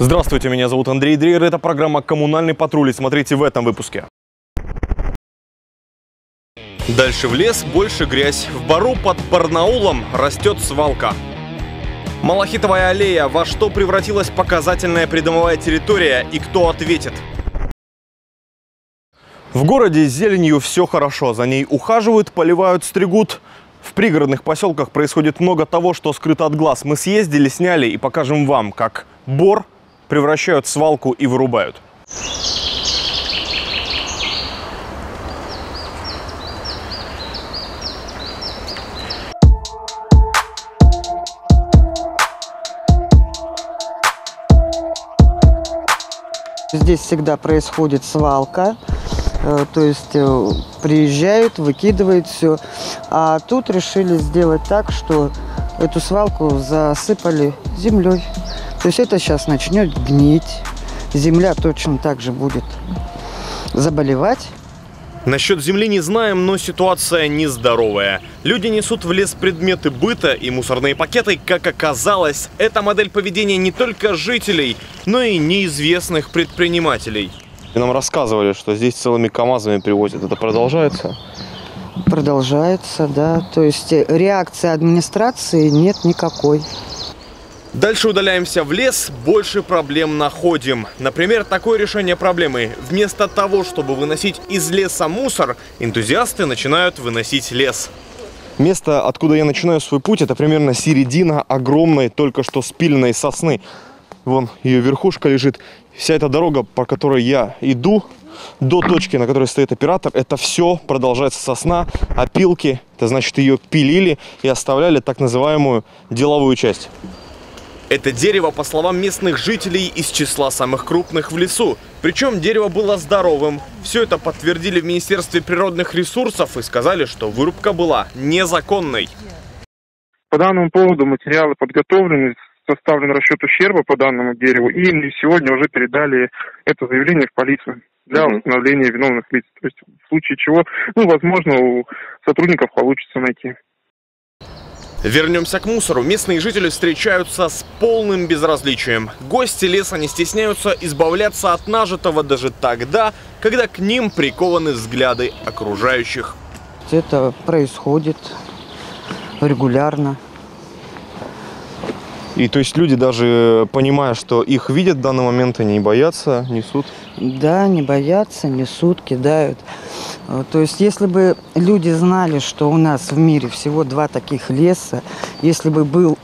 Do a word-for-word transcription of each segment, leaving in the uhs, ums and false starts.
Здравствуйте, меня зовут Андрей Дрейер, это программа «Коммунальный патруль», и смотрите в этом выпуске. Дальше в лес, больше грязь. В бару под Барнаулом растет свалка. Малахитовая аллея. Во что превратилась показательная придомовая территория и кто ответит? В городе с зеленью все хорошо. За ней ухаживают, поливают, стригут. В пригородных поселках происходит много того, что скрыто от глаз. Мы съездили, сняли и покажем вам, как бор превращают в свалку и вырубают. Здесь всегда происходит свалка, то есть приезжают, выкидывают все. А тут решили сделать так, что эту свалку засыпали землей. То есть это сейчас начнет гнить. Земля точно так же будет заболевать. Насчет земли не знаем, но ситуация нездоровая. Люди несут в лес предметы быта и мусорные пакеты. Как оказалось, это модель поведения не только жителей, но и неизвестных предпринимателей. Нам рассказывали, что здесь целыми КАМАЗами привозят. Это продолжается? Продолжается, да. То есть реакции администрации нет никакой. Дальше удаляемся в лес, больше проблем находим. Например, такое решение проблемы. Вместо того, чтобы выносить из леса мусор, энтузиасты начинают выносить лес. Место, откуда я начинаю свой путь, это примерно середина огромной, только что спиленной сосны. Вон ее верхушка лежит. Вся эта дорога, по которой я иду, до точки, на которой стоит оператор, это все продолжается сосна. Опилки, это значит, ее пилили и оставляли так называемую деловую часть. Это дерево, по словам местных жителей, из числа самых крупных в лесу. Причем дерево было здоровым. Все это подтвердили в Министерстве природных ресурсов и сказали, что вырубка была незаконной. По данному поводу материалы подготовлены, составлен расчет ущерба по данному дереву, и мы сегодня уже передали это заявление в полицию для установления виновных лиц. То есть в случае чего, ну, возможно, у сотрудников получится найти. Вернемся к мусору. Местные жители встречаются с полным безразличием. Гости леса не стесняются избавляться от нажитого даже тогда, когда к ним прикованы взгляды окружающих. Это происходит регулярно. И то есть люди, даже понимая, что их видят в данный момент, они не боятся, несут? Да, не боятся, несут, кидают. То есть если бы люди знали, что у нас в мире всего два таких леса, если бы был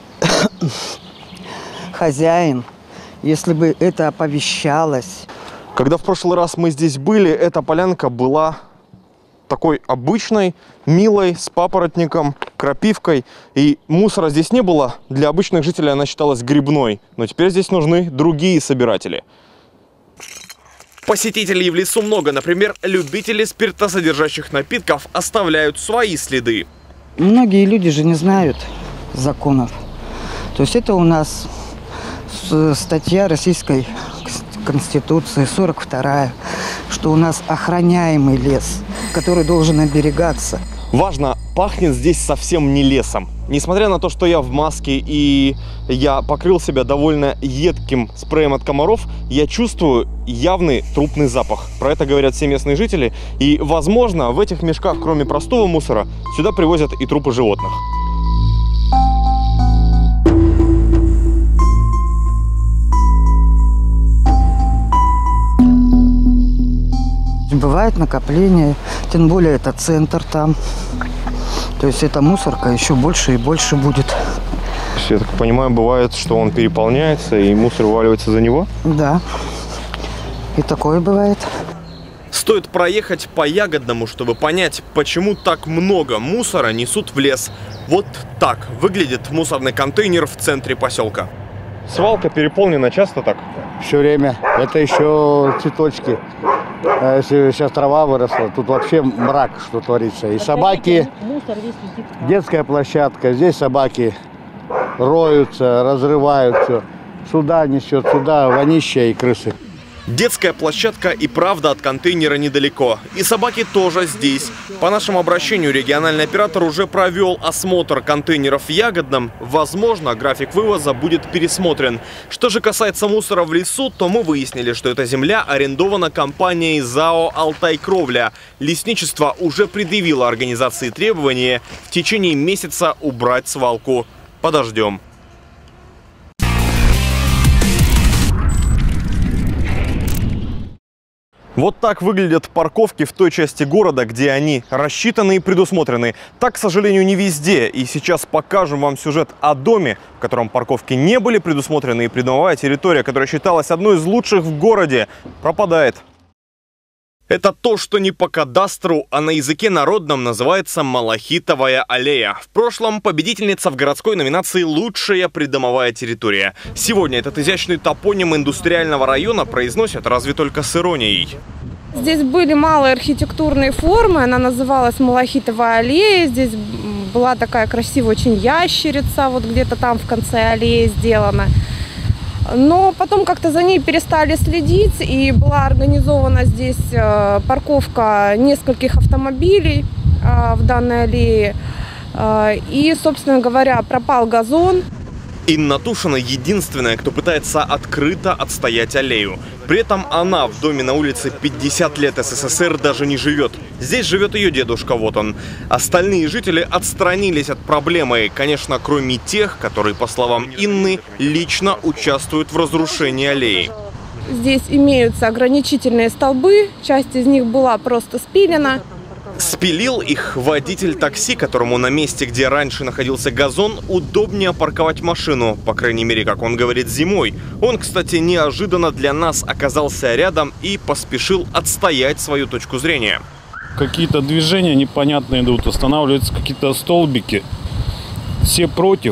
хозяин, если бы это оповещалось. Когда в прошлый раз мы здесь были, эта полянка была такой обычной, милой, с папоротником, крапивкой. И мусора здесь не было. Для обычных жителей она считалась грибной. Но теперь здесь нужны другие собиратели. Посетителей в лесу много. Например, любители спиртосодержащих напитков оставляют свои следы. Многие люди же не знают законов. То есть это у нас статья Российской Конституции сорок вторая, что у нас охраняемый лес, который должен оберегаться. Важно, пахнет здесь совсем не лесом. Несмотря на то, что я в маске и я покрыл себя довольно едким спреем от комаров, я чувствую явный трупный запах. Про это говорят все местные жители. И, возможно, в этих мешках, кроме простого мусора, сюда привозят и трупы животных. Бывает накопление, тем более это центр там. То есть эта мусорка еще больше и больше будет. Я так понимаю, бывает, что он переполняется и мусор вываливается за него? Да, и такое бывает. Стоит проехать по Ягодному, чтобы понять, почему так много мусора несут в лес. Вот так выглядит мусорный контейнер в центре поселка. Свалка переполнена часто так? Все время. Это еще цветочки. Если сейчас трава выросла, тут вообще мрак, что творится. И собаки, детская площадка, здесь собаки роются, разрывают все. Сюда несет, сюда вонища и крысы. Детская площадка и правда от контейнера недалеко. И собаки тоже здесь. По нашему обращению региональный оператор уже провел осмотр контейнеров в Ягодном. Возможно, график вывоза будет пересмотрен. Что же касается мусора в лесу, то мы выяснили, что эта земля арендована компанией ЗАО «Алтай-Кровля». Лесничество уже предъявило организации требования в течение месяца убрать свалку. Подождем. Вот так выглядят парковки в той части города, где они рассчитаны и предусмотрены. Так, к сожалению, не везде. И сейчас покажем вам сюжет о доме, в котором парковки не были предусмотрены, и придомовая территория, которая считалась одной из лучших в городе, пропадает. Это то, что не по кадастру, а на языке народном называется Малахитовая аллея. В прошлом победительница в городской номинации «Лучшая придомовая территория». Сегодня этот изящный топоним индустриального района произносят разве только с иронией. Здесь были малые архитектурные формы, она называлась Малахитовая аллея. Здесь была такая красивая очень ящерица, вот где-то там в конце аллеи сделана. Но потом как-то за ней перестали следить, и была организована здесь парковка нескольких автомобилей в данной аллее. И, собственно говоря, пропал газон. Инна Тушина единственная, кто пытается открыто отстоять аллею. При этом она в доме на улице пятьдесят лет СССР даже не живет. Здесь живет ее дедушка, вот он. Остальные жители отстранились от проблемы, конечно, кроме тех, которые, по словам Инны, лично участвуют в разрушении аллеи. Здесь имеются ограничительные столбы, часть из них была просто спилена. Спилил их водитель такси, которому на месте, где раньше находился газон, удобнее парковать машину, по крайней мере, как он говорит, зимой. Он, кстати, неожиданно для нас оказался рядом и поспешил отстоять свою точку зрения. Какие-то движения непонятные идут, останавливаются какие-то столбики. Все против,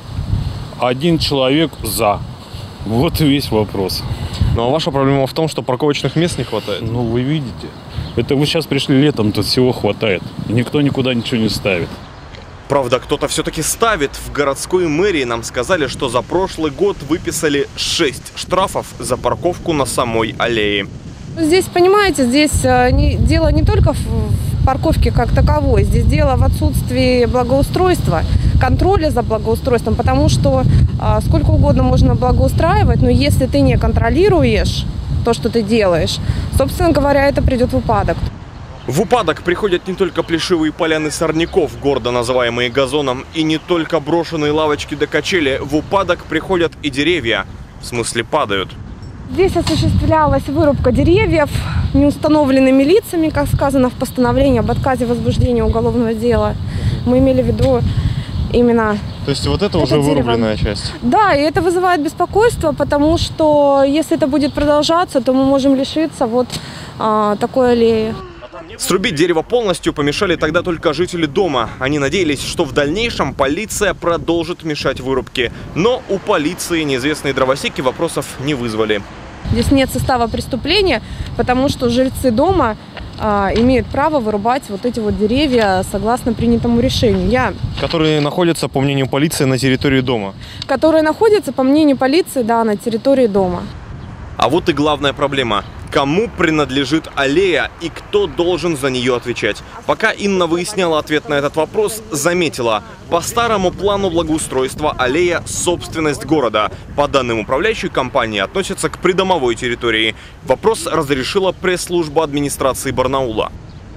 один человек за. Вот и весь вопрос. Ну а ваша проблема в том, что парковочных мест не хватает? Ну, вы видите. Это вы сейчас пришли летом, тут всего хватает. Никто никуда ничего не ставит. Правда, кто-то все-таки ставит. В городской мэрии нам сказали, что за прошлый год выписали шесть штрафов за парковку на самой аллее. Здесь, понимаете, здесь не, дело не только в парковке как таковой. Здесь дело в отсутствии благоустройства, контроля за благоустройством. Потому что а, сколько угодно можно благоустраивать, но если ты не контролируешь то, что ты делаешь, собственно говоря, это придет в упадок. В упадок приходят не только плешивые поляны сорняков, гордо называемые газоном, и не только брошенные лавочки до качели. В упадок приходят и деревья. В смысле, падают. Здесь осуществлялась вырубка деревьев неустановленными лицами, как сказано в постановлении об отказе возбуждения уголовного дела. Мы имели в виду именно... То есть вот это, это уже дерево. Вырубленная часть? Да, и это вызывает беспокойство, потому что если это будет продолжаться, то мы можем лишиться вот а, такой аллеи. Срубить дерево полностью помешали тогда только жители дома. Они надеялись, что в дальнейшем полиция продолжит мешать вырубке. Но у полиции неизвестные дровосеки вопросов не вызвали. Здесь нет состава преступления, потому что жильцы дома а, имеют право вырубать вот эти вот деревья согласно принятому решению. Я... Которые находятся, по мнению полиции, на территории дома. Которые находятся, по мнению полиции, да, на территории дома. А вот и главная проблема. Кому принадлежит аллея и кто должен за нее отвечать? Пока Инна выясняла ответ на этот вопрос, заметила, по старому плану благоустройства аллея – собственность города. По данным управляющей компании относится к придомовой территории. Вопрос разрешила пресс-служба администрации Барнаула.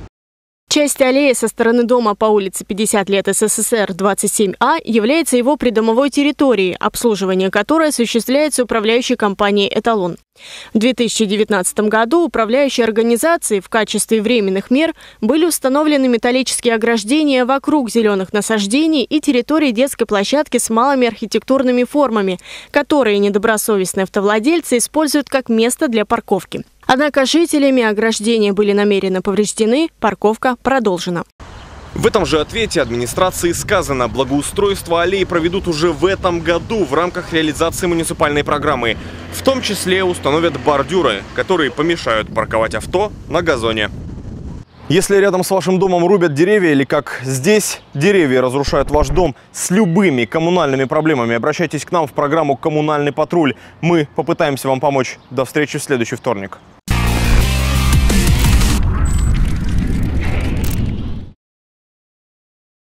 Часть аллеи со стороны дома по улице пятьдесят лет СССР двадцать семь А является его придомовой территорией, обслуживание которой осуществляется управляющей компанией «Эталон». В две тысячи девятнадцатом году управляющей организацией в качестве временных мер были установлены металлические ограждения вокруг зеленых насаждений и территории детской площадки с малыми архитектурными формами, которые недобросовестные автовладельцы используют как место для парковки. Однако жителями ограждения были намеренно повреждены, парковка продолжена. В этом же ответе администрации сказано, благоустройство аллеи проведут уже в этом году в рамках реализации муниципальной программы. В том числе установят бордюры, которые помешают парковать авто на газоне. Если рядом с вашим домом рубят деревья или, как здесь, деревья разрушают ваш дом с любыми коммунальными проблемами, обращайтесь к нам в программу «Коммунальный патруль». Мы попытаемся вам помочь. До встречи в следующий вторник.